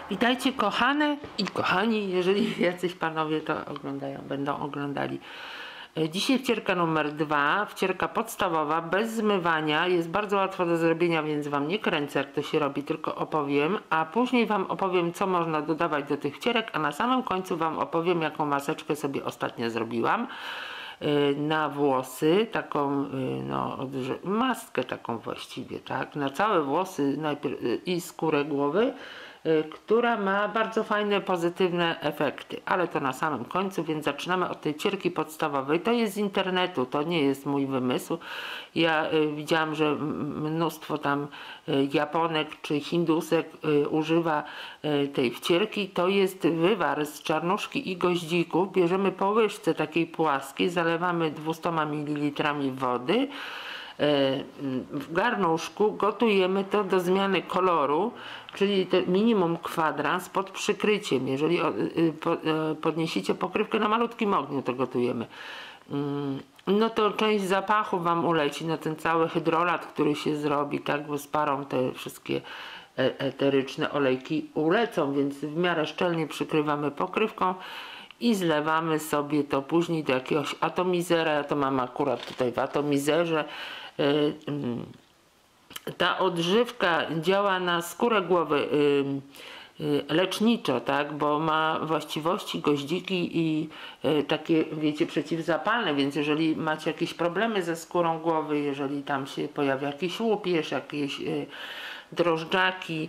Witajcie kochane i kochani, jeżeli jacyś panowie to oglądają, będą oglądali. Dzisiaj wcierka numer 2, wcierka podstawowa, bez zmywania, jest bardzo łatwo do zrobienia, więc wam nie kręcę jak to się robi, tylko opowiem, a później wam opowiem, co można dodawać do tych wcierek, a na samym końcu wam opowiem, jaką maseczkę sobie ostatnio zrobiłam na włosy, taką maskę taką właściwie, tak, na całe włosy najpierw i skórę głowy, która ma bardzo fajne, pozytywne efekty, ale to na samym końcu, więc zaczynamy od tej wcierki podstawowej. To jest z internetu, to nie jest mój wymysł. Ja widziałam, że mnóstwo tam Japonek czy Hindusek używa tej wcierki. To jest wywar z czarnuszki i goździków. Bierzemy po łyżce takiej płaskiej, zalewamy 200 ml wody. W garnuszku gotujemy to do zmiany koloru, czyli minimum kwadrans pod przykryciem. Jeżeli podniesiecie pokrywkę na malutkim ogniu, to gotujemy. No to część zapachu wam uleci, no ten cały hydrolat, który się zrobi, tak, bo z parą te wszystkie eteryczne olejki ulecą, więc w miarę szczelnie przykrywamy pokrywką i zlewamy sobie to później do jakiegoś atomizera. Ja to mam akurat tutaj w atomizerze. Ta odżywka działa na skórę głowy leczniczo, tak, bo ma właściwości goździki i takie, wiecie, przeciwzapalne, więc jeżeli macie jakieś problemy ze skórą głowy, jeżeli tam się pojawia jakiś łupież, jakieś drożdżaki,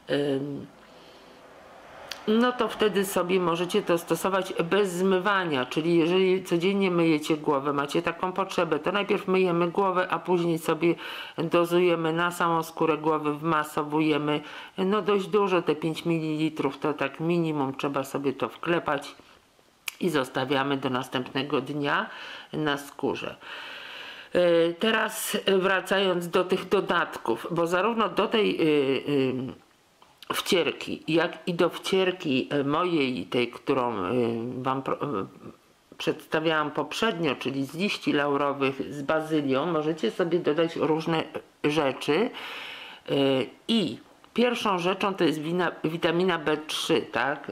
no to wtedy sobie możecie to stosować bez zmywania, czyli jeżeli codziennie myjecie głowę, macie taką potrzebę, to najpierw myjemy głowę, a później sobie dozujemy na samą skórę głowy, wmasowujemy no dość dużo, te 5 ml to tak minimum, trzeba sobie to wklepać i zostawiamy do następnego dnia na skórze. Teraz wracając do tych dodatków, bo zarówno do tej wcierki, jak i do wcierki mojej, tej, którą wam przedstawiałam poprzednio, czyli z liści laurowych z bazylią, możecie sobie dodać różne rzeczy i pierwszą rzeczą to jest witamina B3, tak,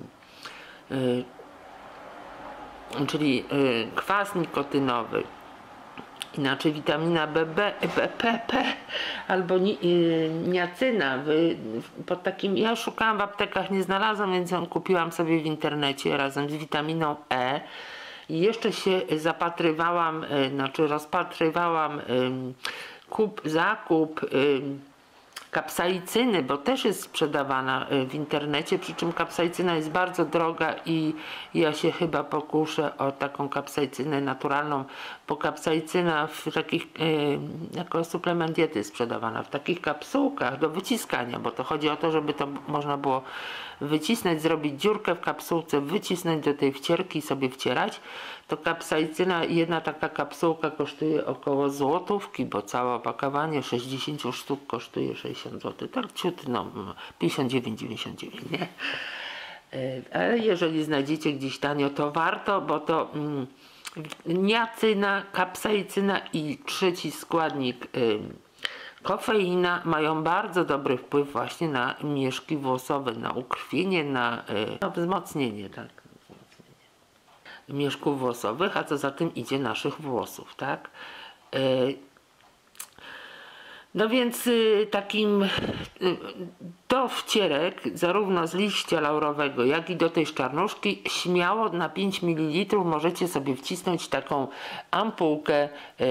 czyli kwas nikotynowy, inaczej witamina PP albo niacyna. Pod takim, ja szukałam w aptekach, nie znalazłam, więc ją kupiłam sobie w internecie razem z witaminą E. I jeszcze się zapatrywałam, rozpatrywałam zakup kapsaicyny, bo też jest sprzedawana w internecie, przy czym kapsaicyna jest bardzo droga i ja się chyba pokuszę o taką kapsaicynę naturalną, bo kapsaicyna w takich, jako suplement diety jest sprzedawana w takich kapsułkach do wyciskania, bo to chodzi o to, żeby to można było wycisnąć, zrobić dziurkę w kapsułce, wycisnąć do tej wcierki i sobie wcierać. To kapsaicyna, jedna taka kapsułka kosztuje około złotówki, bo całe opakowanie 60 sztuk kosztuje 60 zł. Tak ciut, no 59,99, nie? Ale jeżeli znajdziecie gdzieś tanio, to warto, bo to niacyna, kapsaicyna i trzeci składnik kofeina mają bardzo dobry wpływ właśnie na mieszki włosowe, na ukrwienie, na wzmocnienie, tak, mieszków włosowych, a co za tym idzie naszych włosów, tak. No więc takim do wcierek, zarówno z liścia laurowego, jak i do tej czarnuszki, śmiało na 5 ml możecie sobie wcisnąć taką ampułkę,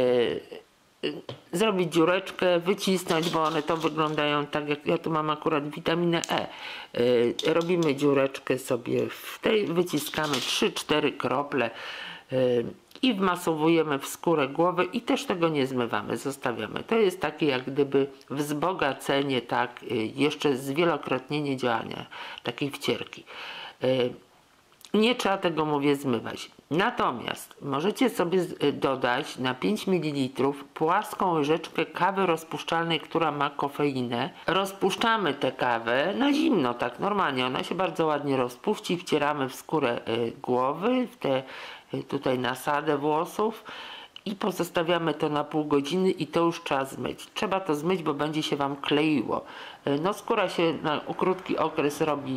zrobić dziureczkę, wycisnąć, bo one to wyglądają tak, jak ja tu mam akurat witaminę E. Robimy dziureczkę sobie w tej, wyciskamy 3-4 krople i wmasowujemy w skórę głowy i też tego nie zmywamy, zostawiamy. To jest takie jak gdyby wzbogacenie, tak, jeszcze zwielokrotnienie działania takiej wcierki. Nie trzeba tego, mówię, zmywać. Natomiast możecie sobie dodać na 5 ml płaską łyżeczkę kawy rozpuszczalnej, która ma kofeinę. Rozpuszczamy tę kawę na zimno, tak normalnie. Ona się bardzo ładnie rozpuści. Wcieramy w skórę głowy, w tę tutaj nasadę włosów i pozostawiamy to na pół godziny i to już trzeba zmyć. Trzeba to zmyć, bo będzie się Wam kleiło. No skóra się na krótki okres robi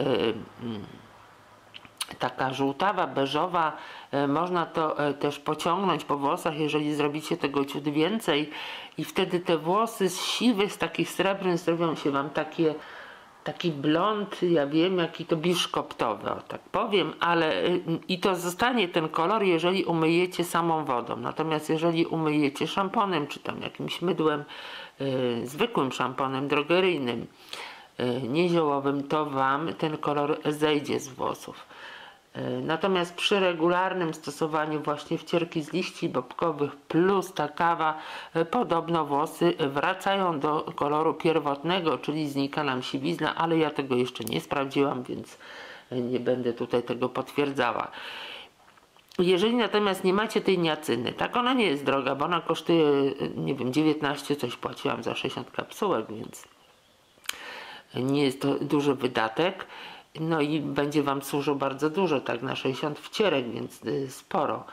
taka żółtawa, beżowa. Można to też pociągnąć po włosach, jeżeli zrobicie tego ciut więcej i wtedy te włosy z siwych, z takich srebrnych zrobią się Wam taki blond, ja wiem, jaki to biszkoptowy, o tak powiem, ale i to zostanie ten kolor, jeżeli umyjecie samą wodą. Natomiast jeżeli umyjecie szamponem, czy tam jakimś mydłem, zwykłym szamponem drogeryjnym, nie ziołowym, to Wam ten kolor zejdzie z włosów. Natomiast przy regularnym stosowaniu właśnie wcierki z liści bobkowych plus ta kawa, podobno włosy wracają do koloru pierwotnego, czyli znika nam siwizna, ale ja tego jeszcze nie sprawdziłam, więc nie będę tutaj tego potwierdzała. Jeżeli natomiast nie macie tej niacyny, tak, ona nie jest droga, bo ona kosztuje, nie wiem, 19 coś płaciłam za 60 kapsułek, więc nie jest to duży wydatek. No i będzie Wam służył bardzo dużo, tak na 60 wcierek, więc sporo.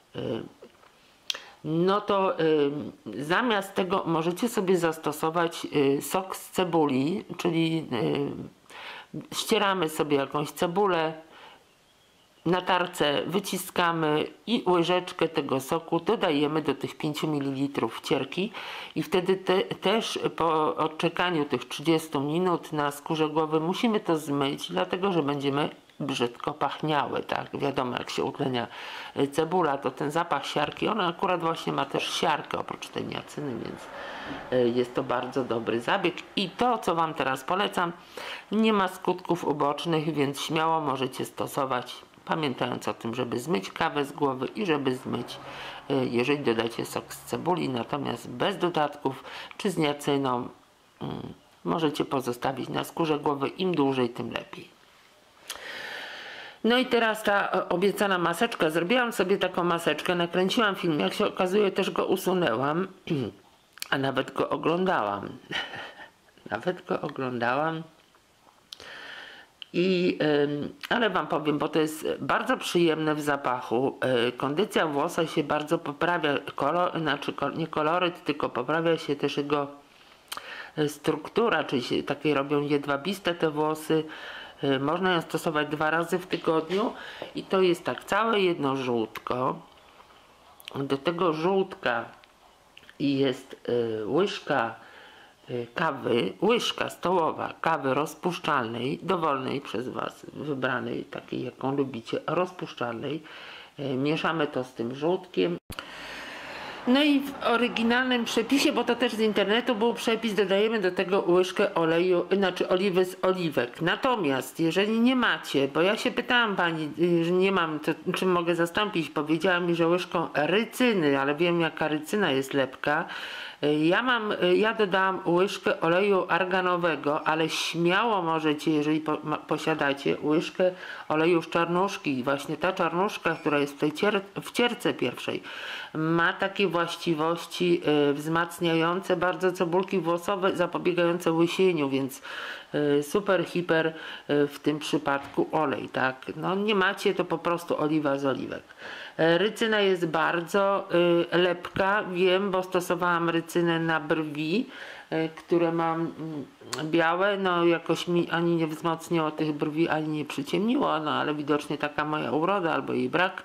No to zamiast tego możecie sobie zastosować sok z cebuli, czyli ścieramy sobie jakąś cebulę, na tarce wyciskamy i łyżeczkę tego soku dodajemy do tych 5 ml wcierki i wtedy też po odczekaniu tych 30 minut na skórze głowy musimy to zmyć, dlatego że będziemy brzydko pachniały, tak? Wiadomo, jak się utlenia cebula, to ten zapach siarki, ona akurat właśnie ma też siarkę oprócz tej niacyny, więc jest to bardzo dobry zabieg i to, co Wam teraz polecam, nie ma skutków ubocznych, więc śmiało możecie stosować, pamiętając o tym, żeby zmyć kawę z głowy i żeby zmyć, jeżeli dodacie sok z cebuli, natomiast bez dodatków czy z niacyną możecie pozostawić na skórze głowy, im dłużej, tym lepiej. No i teraz ta obiecana maseczka. Zrobiłam sobie taką maseczkę, nakręciłam film, jak się okazuje też go usunęłam, a nawet go oglądałam. Nawet go oglądałam. Ale Wam powiem, bo to jest bardzo przyjemne w zapachu. Kondycja włosa się bardzo poprawia, nie koloryt, tylko poprawia się też jego struktura, czyli się takie robią jedwabiste te włosy. Można ją stosować 2 razy w tygodniu i to jest tak, całe jedno żółtko. Do tego żółtka jest łyżka kawy, łyżka stołowa kawy rozpuszczalnej, dowolnej przez Was, wybranej, takiej jaką lubicie, rozpuszczalnej. Mieszamy to z tym żółtkiem. No i w oryginalnym przepisie, bo to też z internetu był przepis, dodajemy do tego łyżkę oleju, znaczy oliwy z oliwek. Natomiast jeżeli nie macie, bo ja się pytałam Pani, że nie mam, to czym mogę zastąpić, powiedziała mi, że łyżką rycyny, ale wiem jaka rycyna jest lepka. Ja dodałam łyżkę oleju arganowego, ale śmiało możecie, jeżeli posiadacie, łyżkę oleju z czarnuszki. Właśnie ta czarnuszka, która jest w cierce pierwszej, ma takie właściwości wzmacniające bardzo cebulki włosowe, zapobiegające łysieniu, więc super, hiper w tym przypadku olej, tak? No nie macie, to po prostu oliwa z oliwek. Rycyna jest bardzo lepka, wiem, bo stosowałam rycynę na brwi, które mam białe, no jakoś mi ani nie wzmocniło tych brwi, ani nie przyciemniło, no ale widocznie taka moja uroda albo jej brak.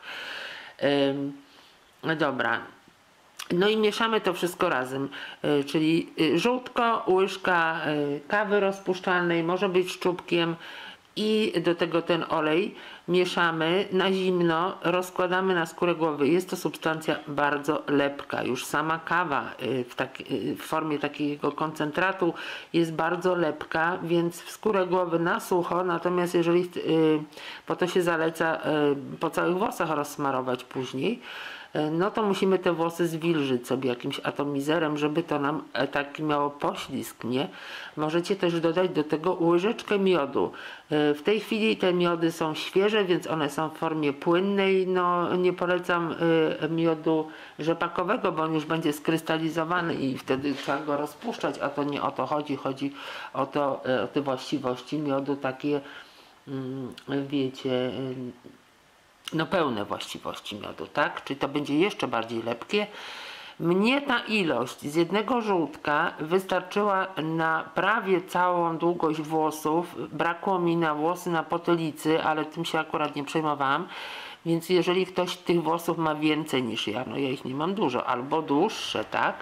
Dobra. No i mieszamy to wszystko razem, czyli żółtko, łyżka kawy rozpuszczalnej, może być szczupkiem i do tego ten olej mieszamy na zimno, rozkładamy na skórę głowy. Jest to substancja bardzo lepka. Już sama kawa w formie takiego koncentratu jest bardzo lepka, więc w skórę głowy na sucho, natomiast jeżeli po to się zaleca po całych włosach rozsmarować później, no to musimy te włosy zwilżyć sobie jakimś atomizerem, żeby to nam taki miało poślizg, nie? Możecie też dodać do tego łyżeczkę miodu. W tej chwili te miody są świeże, więc one są w formie płynnej. No nie polecam miodu rzepakowego, bo on już będzie skrystalizowany i wtedy trzeba go rozpuszczać, a to nie o to chodzi. Chodzi o te właściwości miodu takie, wiecie, no pełne właściwości miodu, tak? Czyli to będzie jeszcze bardziej lepkie. Mnie ta ilość z jednego żółtka wystarczyła na prawie całą długość włosów. Brakło mi na włosy na potylicy, ale tym się akurat nie przejmowałam. Więc jeżeli ktoś tych włosów ma więcej niż ja, no ja ich nie mam dużo, albo dłuższe, tak?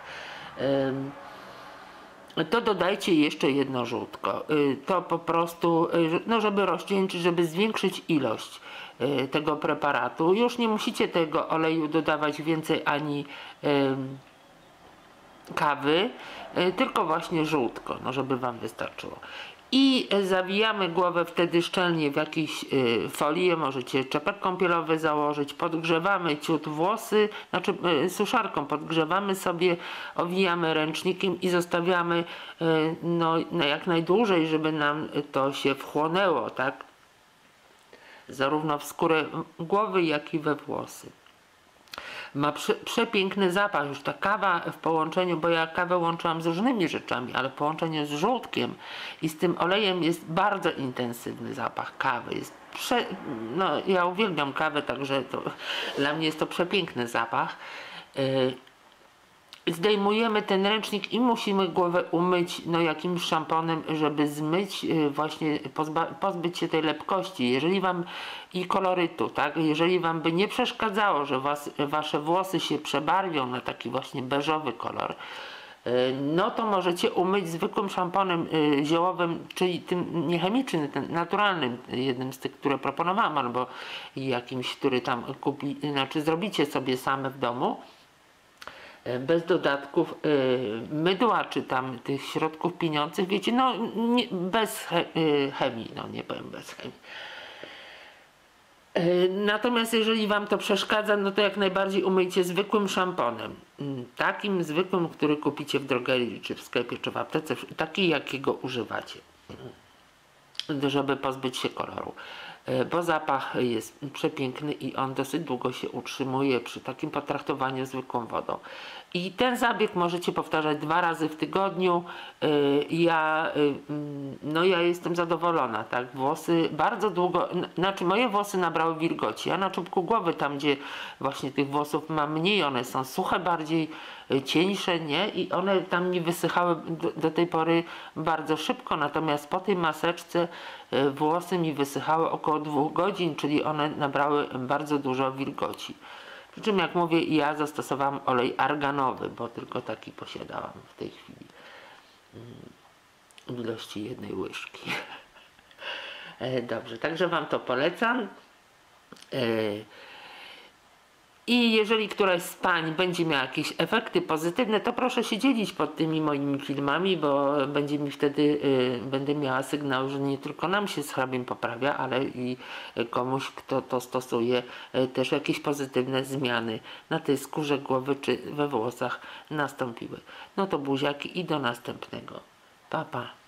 To dodajcie jeszcze jedno żółtko. To po prostu, no żeby rozcieńczyć, żeby zwiększyć ilość tego preparatu. Już nie musicie tego oleju dodawać więcej ani kawy, tylko właśnie żółtko, no żeby wam wystarczyło. I zawijamy głowę wtedy szczelnie w jakąś folię, możecie czepek kąpielowy założyć, podgrzewamy ciut włosy, znaczy suszarką podgrzewamy sobie, owijamy ręcznikiem i zostawiamy no, jak najdłużej, żeby nam to się wchłonęło, tak? Zarówno w skórę głowy, jak i we włosy. Ma przepiękny zapach, już ta kawa w połączeniu, bo ja kawę łączyłam z różnymi rzeczami, ale w połączeniu z żółtkiem i z tym olejem jest bardzo intensywny zapach kawy. Jest no, ja uwielbiam kawę, także to, dla mnie jest to przepiękny zapach. Zdejmujemy ten ręcznik i musimy głowę umyć no, jakimś szamponem, żeby zmyć właśnie, pozbyć się tej lepkości. Jeżeli wam i kolorytu, tak? Jeżeli wam by nie przeszkadzało, że wasze włosy się przebarwią na taki właśnie beżowy kolor, no to możecie umyć zwykłym szamponem ziołowym, czyli tym niechemicznym, tym naturalnym, jednym z tych, które proponowałam, albo jakimś, który tam znaczy zrobicie sobie same w domu. Bez dodatków mydła, czy tam tych środków pieniących, wiecie, no nie, bez chemii, no nie powiem bez chemii. Natomiast jeżeli wam to przeszkadza, no to jak najbardziej umyjcie zwykłym szamponem. Takim zwykłym, który kupicie w drogerii, czy w sklepie, czy w aptece, taki jakiego używacie, żeby pozbyć się koloru. Bo zapach jest przepiękny i on dosyć długo się utrzymuje przy takim potraktowaniu zwykłą wodą. I ten zabieg możecie powtarzać 2 razy w tygodniu. No ja jestem zadowolona, tak? Włosy bardzo długo, znaczy moje włosy nabrały wilgoci. Ja na czubku głowy, tam gdzie właśnie tych włosów mam mniej, one są suche bardziej, cieńsze, nie? I one tam mi wysychały do tej pory bardzo szybko, natomiast po tej maseczce włosy mi wysychały około 2 godzin, czyli one nabrały bardzo dużo wilgoci. Przy czym, jak mówię, ja zastosowałam olej arganowy, bo tylko taki posiadałam w tej chwili w ilości 1 łyżki. Dobrze, także wam to polecam. I jeżeli któraś z pań będzie miała jakieś efekty pozytywne, to proszę się dzielić pod tymi moimi filmami, bo będzie mi wtedy, będę miała sygnał, że nie tylko nam się z hrabiem poprawia, ale i komuś, kto to stosuje, też jakieś pozytywne zmiany na tej skórze głowy czy we włosach nastąpiły. No to buziaki i do następnego. Pa, pa.